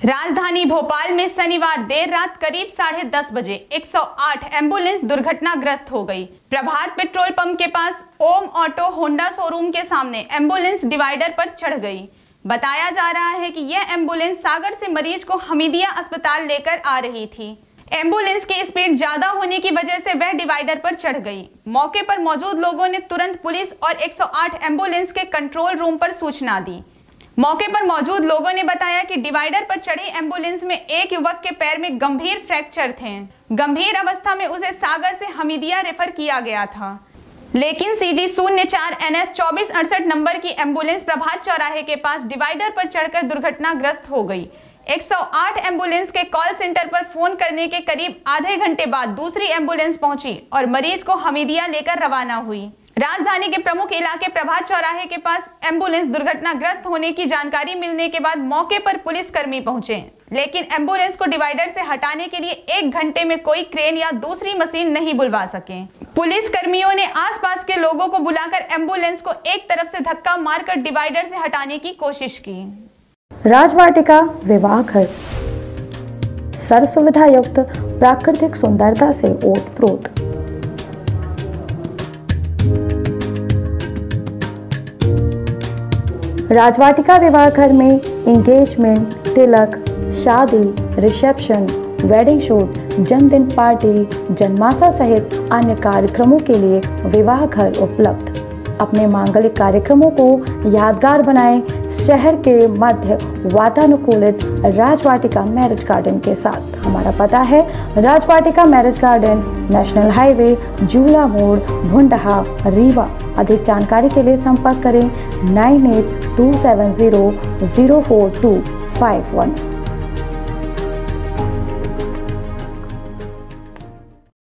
राजधानी भोपाल में शनिवार देर रात करीब 10:30 बजे 108 एम्बुलेंस दुर्घटनाग्रस्त हो गई। प्रभात पेट्रोल पंप के पास ओम ऑटो होंडा शोरूम के सामने एम्बुलेंस डिवाइडर पर चढ़ गई। बताया जा रहा है कि यह एम्बुलेंस सागर से मरीज को हमीदिया अस्पताल लेकर आ रही थी। एम्बुलेंस की स्पीड ज्यादा होने की वजह से वह डिवाइडर पर चढ़ गई। मौके पर मौजूद लोगों ने तुरंत पुलिस और 108 एम्बुलेंस के कंट्रोल रूम पर सूचना दी। मौके पर मौजूद लोगों ने बताया कि डिवाइडर पर चढ़ी एम्बुलेंस में एक युवक के पैर में गंभीर फ्रैक्चर थे। गंभीर अवस्था में उसे सागर से हमीदिया रेफर किया गया था, लेकिन CG 04 NS 2468 नंबर की एम्बुलेंस प्रभात चौराहे के पास डिवाइडर पर चढ़कर दुर्घटनाग्रस्त हो गई। 108 एम्बुलेंस के कॉल सेंटर पर फोन करने के करीब आधे घंटे बाद दूसरी एम्बुलेंस पहुंची और मरीज को हमीदिया लेकर रवाना हुई। राजधानी के प्रमुख इलाके प्रभात चौराहे के पास एम्बुलेंस दुर्घटनाग्रस्त होने की जानकारी मिलने के बाद मौके पर पुलिसकर्मी पहुंचे, लेकिन एम्बुलेंस को डिवाइडर से हटाने के लिए 1 घंटे में कोई क्रेन या दूसरी मशीन नहीं बुलवा सके। पुलिसकर्मियों ने आसपास के लोगों को बुलाकर एम्बुलेंस को एक तरफ से धक्का मारकर डिवाइडर से हटाने की कोशिश की। राजवाटिका विवाह घर सर्व सुविधा युक्त प्राकृतिक सुंदरता से ओतप्रोत। राजवाटिका विवाह घर में एंगेजमेंट, तिलक, शादी, रिसेप्शन, वेडिंग शूट, जन्मदिन पार्टी, जन्माशा सहित अन्य कार्यक्रमों के लिए विवाह घर उपलब्ध। अपने मांगलिक कार्यक्रमों को यादगार बनाएं शहर के मध्य वातानुकूलित राजवाटिका मैरिज गार्डन के साथ। हमारा पता है Rajvatika marriage garden, national highway, Jhula Mod, Bhundha, Rewa. अधिक जानकारी के लिए संपर्क करें 9827004251।